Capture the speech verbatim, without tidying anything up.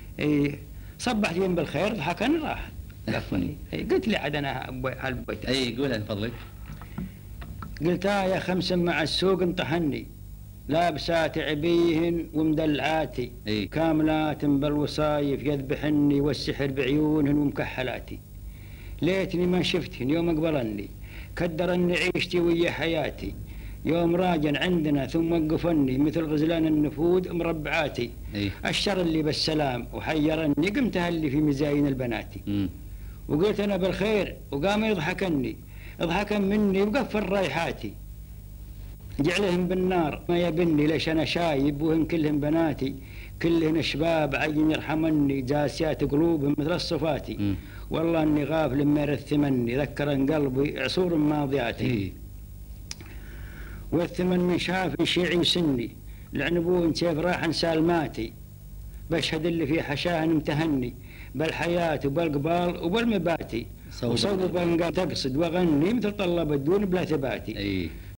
اي صبحت يم بالخير ضحكني راح لفني. اي قلت لي عاد انا هالبيت. اي قولها من فضلك. قلت اه يا خمس مع السوق انطحني، لابسات عبيهن ومدلعاتي اي كاملات بالوصايف يذبحني والسحر بعيونهن ومكحلاتي. ليتني ما شفتهن يوم اقبلني، كدرني عيشتي ويا حياتي. يوم راجن عندنا ثم وقفني مثل غزلان النفود مربعاتي. اي الشر اللي بالسلام وحيرني قمت هلي في مزاين البناتي. امم وقلت انا بالخير وقام يضحكني، ضحكن مني وقفل رايحاتي. جعلهم بالنار ما يبني ليش انا شايب وهم كلهم بناتي، كلهن شباب عين يرحمني جاسيات قلوبهم مثل الصفاتي. مم. والله اني غافل ما يرثمني ذكرن قلبي عصور ماضياتي. اي والثمن من شاف شيعي سني العنبون سيف راح سالماتي. بشهد اللي في حشاه امتهني بالحياة وبالقبال وبالمباتي. وصوب بنقا تقصد واغني مثل طلب الدون بلا ثباتي. اي